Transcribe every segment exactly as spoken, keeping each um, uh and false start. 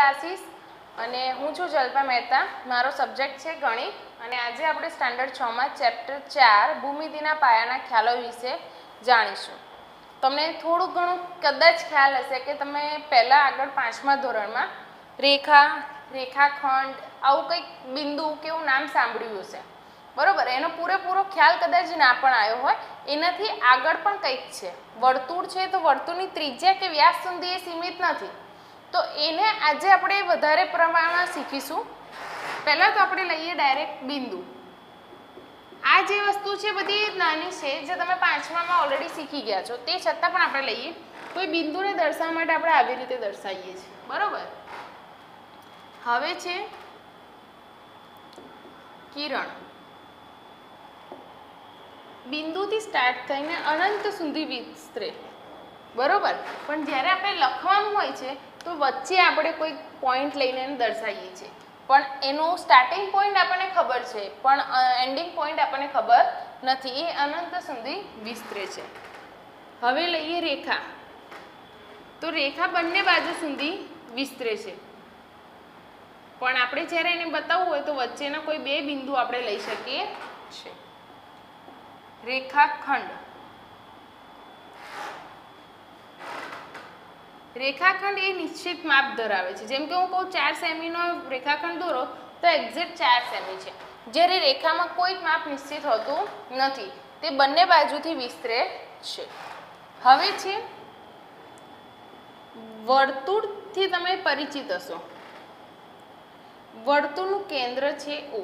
Classes અને હું છું જલ્પા મહેતા. મારો સબ્જેક્ટ છે ગણિત અને આજે આપણે સ્ટાન્ડર્ડ છ માં ચેપ્ટર ચાર ભૂમિતિના પાયાના ખ્યાલો વિશે જાણીશું. તમને થોડું ઘણું કદાચ ખ્યાલ હશે કે તમે પહેલાં આગળ પાંચમા ધોરણમાં રેખા, રેખાખંડ આવું કંઈક બિંદુ કેવું નામ સાંભળ્યું હશે, બરાબર. એનો પૂરેપૂરો ખ્યાલ કદાચ ના પણ આવ્યો હોય. એનાથી આગળ પણ કંઈક છે. વર્તુળ છે તો વર્તુળની ત્રિજ્યા કે વ્યાસ સુધી એ સીમિત નથી, તો એને આજે આપણે વધારે પ્રમાણમાં શીખીશું. પહેલાં તો આપણે લઈએ ડાયરેક્ટ બિંદુ. આ જે વસ્તુ છે બધી નાની છે જે તમે પાંચમામાં ઓલરેડી શીખી ગયા છો, તે છતાં પણ આપણે લઈએ. કોઈ બિંદુને દર્શાવવા માટે આપણે આવી રીતે દર્શાવીએ છીએ, બરાબર. હવે છે કિરણ. બિંદુથી સ્ટાર્ટ થઈને અનંત સુધી વિસ્તરે, બરાબર. પણ જ્યારે આપણે લખવાનું હોય છે તો વચ્ચે આપણે કોઈ પોઈન્ટ લઈને દર્શાવીએ છીએ, પણ એનું સ્ટાર્ટિંગ પોઈન્ટ આપણને ખબર છે પણ એન્ડિંગ પોઈન્ટ આપણને ખબર નથી. એ અનંત સુધી વિસ્તરે છે. હવે લઈએ રેખા. તો રેખા બંને બાજુ સુધી વિસ્તરે છે, પણ આપણે જ્યારે એને બતાવવું હોય તો વચ્ચેના કોઈ બે બિંદુ આપણે લઈ શકીએ છીએ. રેખાખંડ. રેખાખંડ એ નિશ્ચિત માપ ધરાવે છે. જેમ કે હું કહું ચાર સેમીનો રેખાખંડ દોરો તો એક્ઝેક્ટ ચાર સેમી છે, જ્યારે રેખામાં કોઈ જ માપ નિશ્ચિત હોતું નથી, તે બંને બાજુથી વિસ્તરે છે. હવે છે વર્તુળથી તમે પરિચિત હશો. વર્તુળનું કેન્દ્ર છે ઓ.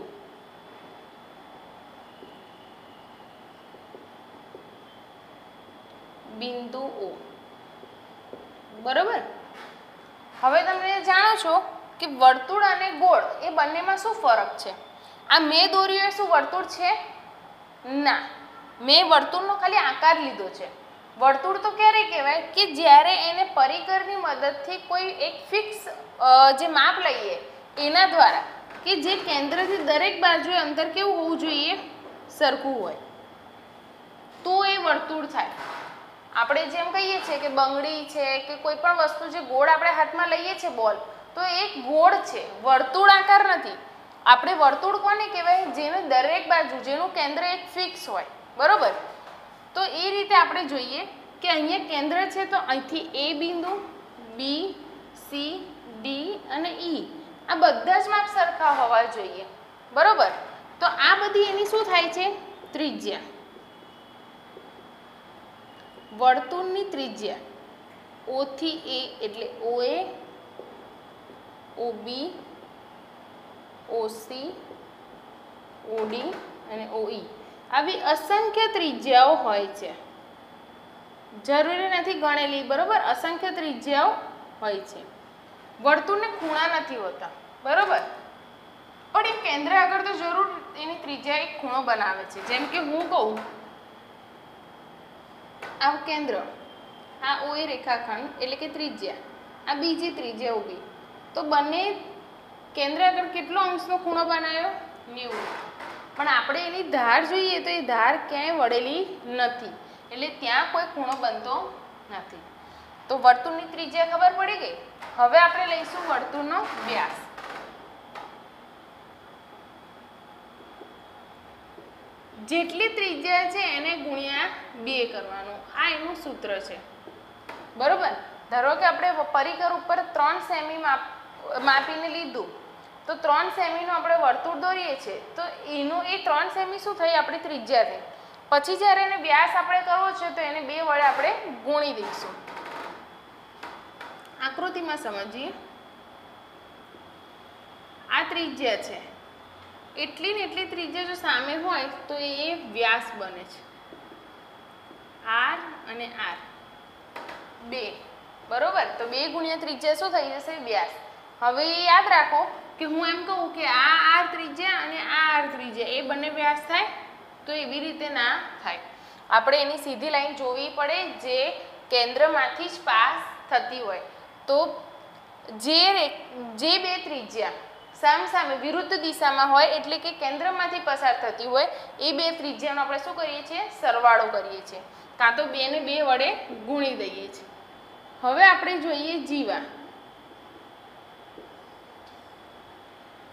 બિંદુ ઓ, બરાબર. હવે તમે જાણો છો કે વર્તુળ અને ગોળ એ બંનેમાં શું ફરક છે. આ મેં દોર્યું એ શું વર્તુળ છે? ના, મેં વર્તુળનો ખાલી આકાર લીધો છે. વર્તુળ તો ક્યારે કહેવાય કે જ્યારે એને પરિકરની મદદથી કોઈ એક ફિક્સ જે માપ લઈએ એના દ્વારા, કે જે કેન્દ્રથી દરેક બાજુએ અંતર કેવું હોવું જોઈએ? સરખું હોય, તો એ વર્તુળ થાય. આપણે જેમ કહીએ છીએ કે બંગડી છે કે કોઈ પણ વસ્તુ જે ગોળ આપણે હાથમાં લઈએ છીએ બોલ, તો એ ગોળ છે, વર્તુળ આકાર નથી. આપણે વર્તુળ કોને કહેવાય? જેનું દરેક બાજુ જેનું કેન્દ્ર એક ફિક્સ હોય, બરાબર. તો એ રીતે આપણે જોઈએ કે અહીંયા કેન્દ્ર છે તો અહીંથી એ બિંદુ, બી, સી, ડી અને ઈ આ બધા જ માપ સરખા હોવા જોઈએ, બરાબર. તો આ બધી એની શું થાય છે? ત્રિજ્યા. વર્તુળની ત્રિજ્યા ઓ થી એ એટલે ઓ એ, ઓ બી, ઓ સી, ઓ ડી અને ઓ ઈ આવી અસંખ્ય ત્રિજ્યાઓ હોય છે. જરૂરી નથી ગણેલી, બરાબર. અસંખ્ય ત્રિજ્યાઓ હોય છે. વર્તુળને ખૂણા નથી હોતા, બરાબર, પણ એ કેન્દ્ર આગળ તો જરૂર એની ત્રિજ્યા એક ખૂણો બનાવે છે. જેમ કે હું કહું આ કેન્દ્ર, આ ઓ એ રેખાખંડ એટલે કે ત્રિજ્યા, આ બીજી ત્રિજ્યા ઊભી, તો બંને કેન્દ્ર આગળ કેટલો અંશનો ખૂણો બનાવ્યો? નેવું. પણ આપણે એની ધાર જોઈએ તો એ ધાર ક્યાંય વળેલી નથી, એટલે ત્યાં કોઈ ખૂણો બનતો નથી. તો વર્તુળની ત્રિજ્યા ખબર પડી ગઈ. હવે આપણે લઈશું વર્તુળનો વ્યાસ. જેટલી ત્રિજ્યા છે એને ગુણ્યા બે કરવાનું, આ એનું સૂત્ર છે, બરોબર. ધારો કે આપણે પરિકર ઉપર ત્રણ સેમી માપ માપીને લીધું, તો ત્રણ સેમીનું આપણે વર્તુળ દોરીએ છીએ તો એનું એ ત્રણ સેમી શું થઈ? આપણી ત્રિજ્યા થઈ. પછી જ્યારે એને વ્યાસ આપણે કરવો છે તો એને બે વડે આપણે ગુણી દઈશું. આકૃતિમાં સમજીએ. આ ત્રિજ્યા છે, એટલી ને એટલી ત્રિજ્યા જો સામે હોય તો એ વ્યાસ બને છે. આર અને આર બે, બરોબર. તો બે ગુણ્યા ત્રિજ્યા શું થઈ જશે? વ્યાસ. હવે યાદ રાખો કે હું એમ કહું કે આ આર ત્રિજ્યા અને આ આર ત્રિજ્યા એ બંને વ્યાસ થાય, તો એવી રીતે ના થાય. આપણે એની સીધી લાઈન જોવી પડે જે કેન્દ્રમાંથી જ પાસ થતી હોય. તો જે જે બે ત્રિજ્યા સામ સામે વિરુદ્ધ દિશામાં હોય એટલે કે કેન્દ્રમાંથી પસાર થતી હોય એ બે ત્રિજ્યાનો આપણે શું કરીએ છીએ? સરવાળો કરીએ છીએ, કાં તો બે ને બે વડે ગુણી દઈએ છીએ. હવે આપણે જોઈએ જીવા.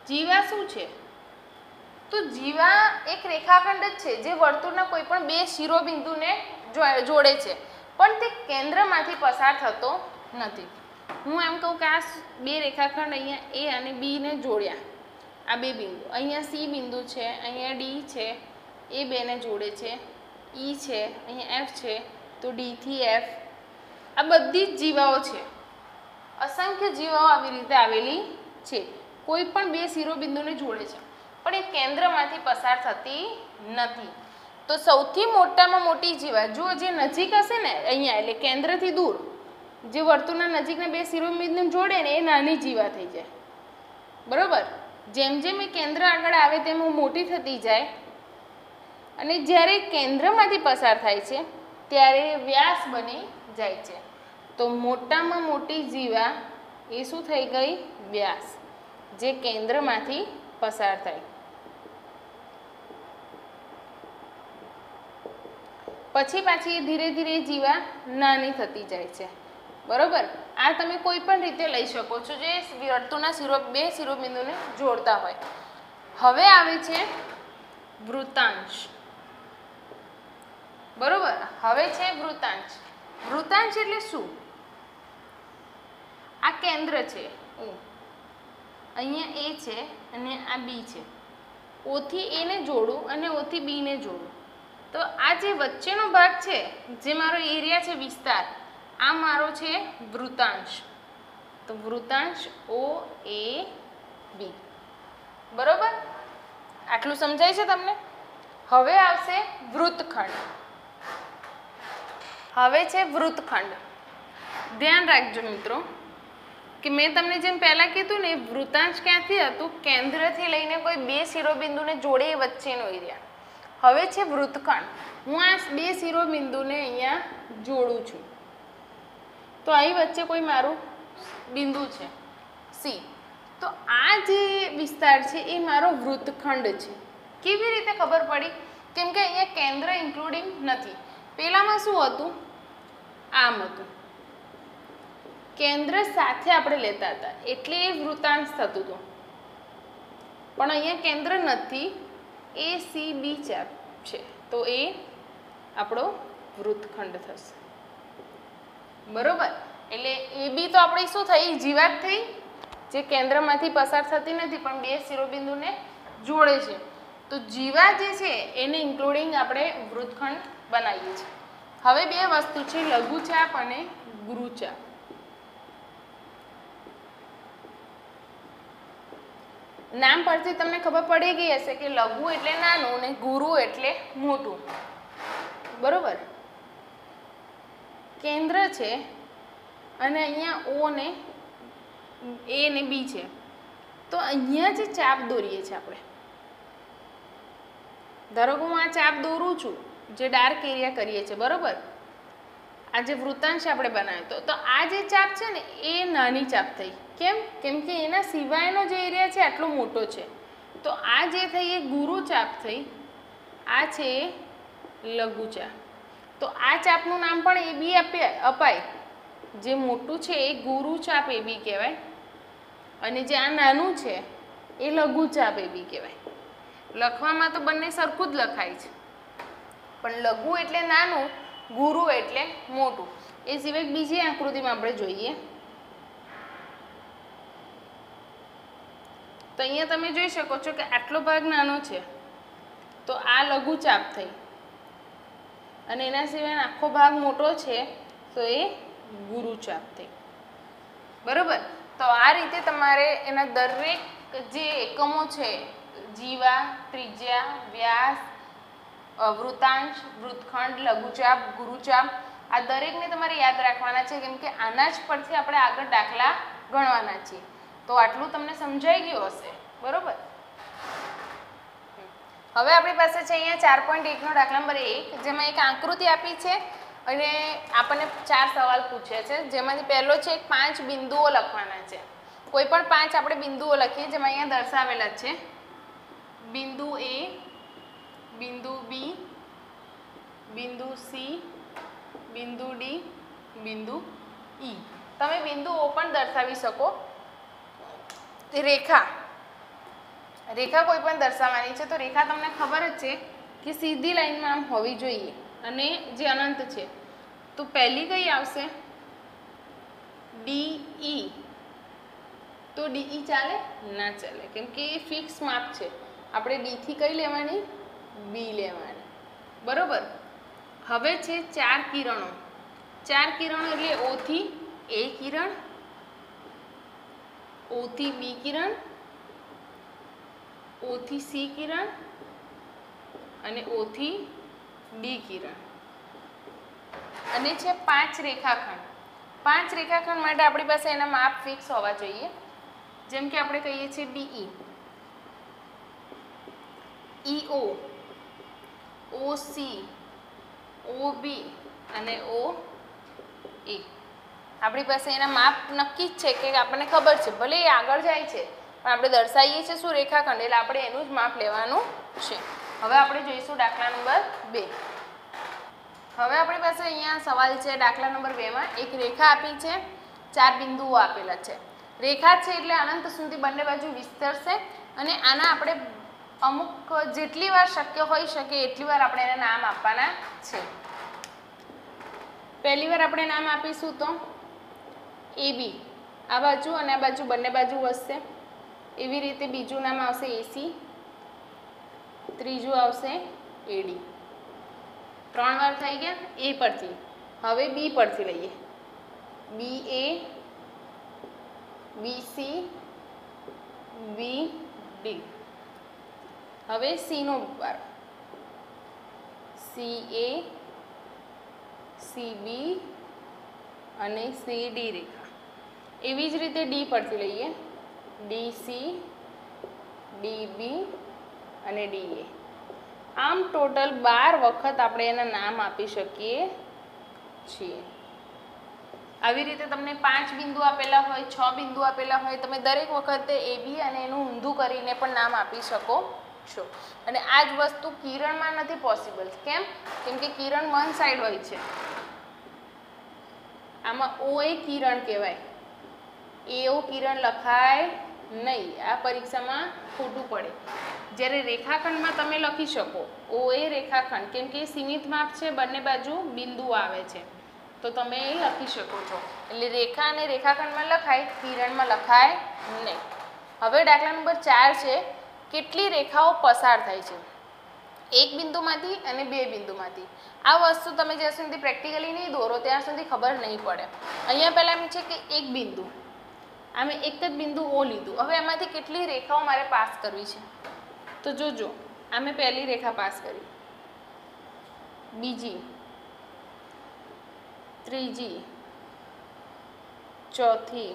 જીવા શું છે? તો જીવા એક રેખાખંડ જ છે જે વર્તુળના કોઈ પણ બે શિરોબિંદુને જોડે છે, પણ તે કેન્દ્રમાંથી પસાર થતો નથી. હું એમ કહું કે આ બે રેખાખંડ અહીંયા એ અને બી ને જોડ્યા, આ બે બિંદુ, અહીંયા સી બિંદુ છે, અહીંયા ડી છે, એ બેને જોડે છે, ઈ છે, અહીંયા એફ છે, તો ડી થી એફ. આ બધી જ જીવાઓ છે, અસંખ્ય જીવાઓ આવી રીતે આવેલી છે, કોઈ પણ બે શિરોબિંદુને જોડે છે, પણ એ કેન્દ્રમાંથી પસાર થતી નથી. તો સૌથી મોટામાં મોટી જીવા જો જે નજીક હશે ને અહીંયા, એટલે કેન્દ્રથી દૂર જે વર્તુળના નજીકના બે શિરોબિંદુને જોડે ને એ નાની જીવા થઈ જાય. બરોબર? જેમ જેમ એ કેન્દ્ર આગળ આવે તેમ મોટી થતી જાય, અને જ્યારે કેન્દ્રમાંથી પસાર થાય છે ત્યારે વ્યાસ બની જાય છે. તો મોટામાં મોટી જીવા એ શું થઈ ગઈ? વ્યાસ, જે કેન્દ્રમાંથી પસાર થાય. પછી પાછી ધીરે ધીરે જીવા નાની થતી જાય છે. બરોબર? આ તમે કોઈ પણ રીતે લઈ શકો છો જે વર્તુળના શિરો બે શિરોબિંદુને જોડતા હોય. હવે આવે છે વૃત્તાંશ. બરોબર? હવે છે વૃત્તાંશ. વૃત્તાંશ એટલે શું? આ કેન્દ્ર છે ઓ, અહીંયા એ છે અને આ બી છે. ઓ થી એ ને જોડું અને ઓ થી બી ને જોડું, તો આ જે વચ્ચેનો ભાગ છે જે મારો એરિયા છે, વિસ્તાર, આ મારો છે વૃત્તાંશ. તો વૃત્તાંશ ઓ એ બી. બરોબર? આટલું સમજાય છે તમને? હવે આવશે વૃત્તખંડ. હવે છે વૃત્તખંડ. ધ્યાન રાખજો મિત્રો કે મેં તમને જેમ પહેલા કીધું ને, વૃત્તાંશ ક્યાંથી હતું? કેન્દ્રથી લઈને કોઈ બે શિરોબિંદુને જોડે એ વચ્ચેનો એરિયા. હવે છે વૃત્તખંડ. હું આ બે શિરોબિંદુને અહીંયા જોડું છું, તો અહીં વચ્ચે કોઈ મારું બિંદુ છે સી. તો આ જે વિસ્તાર છે એ મારો વૃત્તખંડ છે. કેવી રીતે ખબર પડી? કેમ કે અહીંયા કેન્દ્ર ઇન્ક્લુડિંગ નથી. પેલામાં શું હતું? આમ હતું, કેન્દ્ર સાથે આપણે લેતા હતા એટલે એ વૃત્તાંશ થતું હતું, પણ અહીંયા કેન્દ્ર નથી, એ સી બી ચાપ છે, તો એ આપણો વૃત્તખંડ થશે. બરોબર? એટલે એ બી તો આપણી શું થઈ? જીવાત થઈ, જે કેન્દ્રમાંથી પસાર થતી નથી પણ બે શિરોબિંદુને જોડે છે. તો જીવા જે છે એને ઇન્ક્લુડિંગ આપણે વૃત્તખંડ બનાવીએ છીએ. હવે બે વસ્તુ છે, લઘુચાપ અને ગુરુચાપ. નામ પરથી તમને ખબર પડી ગઈ હશે કે લઘુ એટલે નાનું અને ગુરુ એટલે મોટું. બરોબર? કેન્દ્ર છે અને અહીંયા ઓ ને એ ને બી છે, તો અહીંયા જે ચાપ દોરીએ છીએ આપણે, ધારો કે હું આ ચાપ દોરું છું, જે ડાર્ક એરિયા કરીએ છીએ. બરોબર? આ જે વૃત્તાંશ આપણે બનાવ્યો તો તો આ જે ચાપ છે ને એ નાની ચાપ થઈ. કેમ? કેમ કે એના સિવાયનો જે એરિયા છે આટલો મોટો છે. તો આ જે થઈ એ ગુરુ ચાપ થઈ, આ છે લઘુચાપ. તો આ ચાપનું નામ પણ એ બી અપાય. જે મોટું છે એ ગુરુચાપ એ બી કહેવાય, અને જે આ નાનું છે એ લઘુચાપ એ બી કહેવાય. લખવામાં તો બંને સરખું જ લખાય છે, પણ લઘુ એટલે નાનું, ગુરુ એટલે મોટું. એ સિવાય બીજી આકૃતિમાં આપણે જોઈએ તો અહીંયા તમે જોઈ શકો છો કે આટલો ભાગ નાનો છે, તો આ લઘુચાપ થઈ, અને એના સિવાય આખો ભાગ મોટો છે તો એ ગુરુચાપ થઈ. બરોબર? તો આ રીતે તમારે એના દરેક જે એકમો છે, જીવા, ત્રિજ્યા, વ્યાસ, વૃત્તાંશ, વૃત્તખંડ, લઘુચાપ, ગુરુચાપ, આ દરેકને તમારે યાદ રાખવાના છે, કેમ કે આના જ પરથી આપણે આગળ દાખલા ગણવાના છીએ. તો આટલું તમને સમજાઈ ગયું હશે. બરોબર? હવે આપણી પાસે છે અહીંયા ચાર પોઈન્ટ એકનો દાખલા નંબર એક, જેમાં એક આકૃતિ આપી છે અને આપણને ચાર સવાલ પૂછે છે, જેમાંથી પહેલો છે પાંચ બિંદુઓ લખવાના છે. કોઈ પણ પાંચ આપણે બિંદુઓ લખીએ, જેમાં અહીંયા દર્શાવેલા છે. બિંદુ એ, બિંદુ બી, બિંદુ સી, બિંદુ ડી, બિંદુ ઈ. તમે બિંદુઓ પણ દર્શાવી શકો. રેખા રેખા કોઈ પણ દર્શાવવાની છે તો રેખા તમને ખબર જ છે કે સીધી લાઈનમાં આમ હોવી જોઈએ અને જે અનંત છે તો પહેલી કઈ આવશે ડીઈ તો ડીઈ ચાલે ના ચાલે કેમ કે એ ફિક્સ માપ છે આપણે ડી થી કઈ લેવાની બી લેવાની બરોબર હવે છે ચાર કિરણો ચાર કિરણો એટલે ઓ થી એ કિરણ ઓ થી બી કિરણ ઓ થી સી કિરણ અને ઓ થી ડી કિરણ અને છે પાંચ રેખાખંડ પાંચ રેખાખંડ માટે આપણી પાસે એના માપ ફિક્સ હોવા જોઈએ જેમ કે આપણે કહીએ છીએ ડીઈ ઈઓ ઓસી ઓબી અને ઓ એ આપણી પાસે એના માપ નક્કી જ છે કે આપણને ખબર છે ભલે એ આગળ જાય છે પણ આપણે દર્શાવીએ છીએ શું રેખાખંડ એટલે આપણે એનું જ માપ લેવાનું છે હવે આપણે જોઈશું દાખલા નંબર બે હવે આપણી પાસે અહીંયા સવાલ છે દાખલા નંબર બે માં એક રેખા આપી છે ચાર બિંદુઓ આપેલા છે રેખા છે એટલે અનંત સુધી બંને બાજુ વિસ્તરશે અને આના આપણે અમુક જેટલી વાર શક્ય હોઈ શકે એટલી વાર આપણે એને નામ આપવાના છે પહેલી વાર આપણે નામ આપીશું તો એ બી આ બાજુ અને આ બાજુ બંને બાજુ વધશે એવી રીતે બીજું નામ આવશે એસી ત્રીજું આવશે એડી ત્રણ વાર થઈ ગયા એ પરથી હવે બી પરથી લઈએ B A B C B D હવે સી નો વાર સી એ સી બી અને સી ડી રેખા એવી જ રીતે ડી પરથી લઈએ ડી સી ડી બી અને ડી એ આમ ટોટલ બાર વખત આપણે એના નામ આપી શકીએ છીએ આવી રીતે તમને પાંચ બિંદુ આપેલા હોય છ બિંદુ આપેલા હોય તમે દરેક વખતે એ બી અને એનું ઊંધું કરીને પણ નામ આપી શકો છો અને આ જ વસ્તુ કિરણમાં નથી પોસિબલ કેમ કેમ કે કિરણ વન સાઈડ હોય છે આમાં ઓ એ કિરણ કહેવાય એઓ કિરણ લખાય નહીં આ પરીક્ષામાં ખોટું પડે જ્યારે રેખાખંડમાં તમે લખી શકો ઓ એ રેખાખંડ કેમ કે સીમિત માપ છે બંને બાજુ બિંદુ આવે છે તો તમે એ લખી શકો છો એટલે રેખા અને રેખાખંડમાં લખાય કિરણમાં લખાય નહીં હવે દાખલા નંબર ચાર છે કેટલી રેખાઓ પસાર થાય છે એક બિંદુમાંથી અને બે બિંદુમાંથી આ વસ્તુ તમે જ્યાં સુધી પ્રેક્ટિકલી નહીં દોરો ત્યાં સુધી ખબર નહીં પડે અહીંયા પહેલાં એમ છે કે એક બિંદુ આમે એક જ બિંદુ ઓ લીધું હવે એમાંથી કેટલી રેખાઓ મારે પાસ કરવી છે તો જોજો આમે પહેલી રેખા પાસ કરી બીજી ત્રીજી ચોથી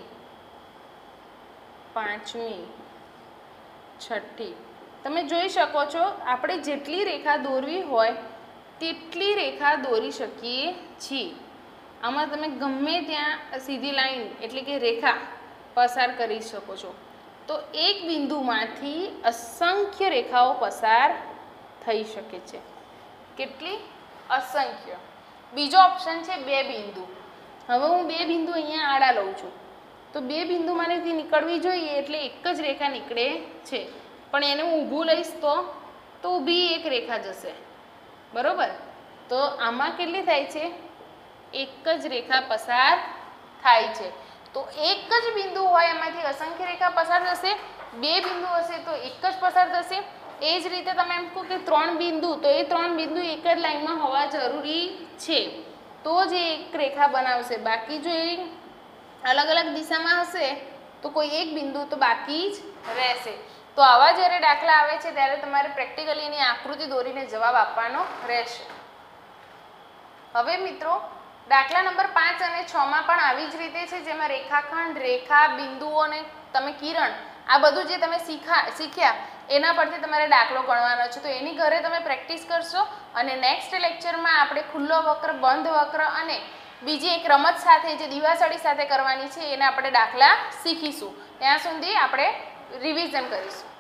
પાંચમી છઠ્ઠી તમે જોઈ શકો છો આપણે જેટલી રેખા દોરવી હોય તેટલી રેખા દોરી શકીએ છીએ આમાં તમે ગમે ત્યાં સીધી લાઈન એટલે કે રેખા પસાર કરી શકો છો તો એક બિંદુમાંથી અસંખ્ય રેખાઓ પસાર થઈ શકે છે કેટલી અસંખ્ય બીજો ઓપ્શન છે બે બિંદુ હવે હું બે બિંદુ અહીંયા આડા લઉં છું તો બે બિંદુમાંથી નીકળવી જોઈએ એટલે એક જ રેખા નીકળે છે પણ એને હું ઊભું લઈશ તો તો ઊભી એક રેખા જશે બરોબર તો આમાં કેટલી થાય છે એક જ રેખા પસાર થાય છે તો એક જ બિંદુ હોય એમાંથી અસંખ્ય રેખા પસાર થશે બે બિંદુ હશે તો એક જ પસાર થશે એ જ રીતે તમે એમ કહો કે ત્રણ બિંદુ તો એ ત્રણ બિંદુ એક જ લાઈનમાં હોવા જરૂરી છે તો જ એ એક રેખા બનાવશે બાકી જો એ અલગ અલગ દિશામાં હશે તો કોઈ એક બિંદુ તો બાકી જ રહેશે તો આવા જ્યારે દાખલા આવે છે ત્યારે તમારે પ્રેક્ટિકલી એની આકૃતિ દોરીને જવાબ આપવાનો રહેશે હવે મિત્રો દાખલા નંબર પાંચ અને છ માં પણ આવી જ રીતે છે જેમાં રેખાખંડ રેખા બિંદુઓ અને તમે કિરણ આ બધું જે તમે શીખા શીખ્યા એના પરથી તમારે દાખલો ગણવાનો છે તો એની ઘરે તમે પ્રેક્ટિસ કરશો અને નેક્સ્ટ લેક્ચરમાં આપણે ખુલ્લો વક્ર બંધ વક્ર અને બીજી એક રમત સાથે જે દિવાસળી સાથે કરવાની છે એને આપણે દાખલા શીખીશું ત્યાં સુધી આપણે રિવિઝન કરીશું.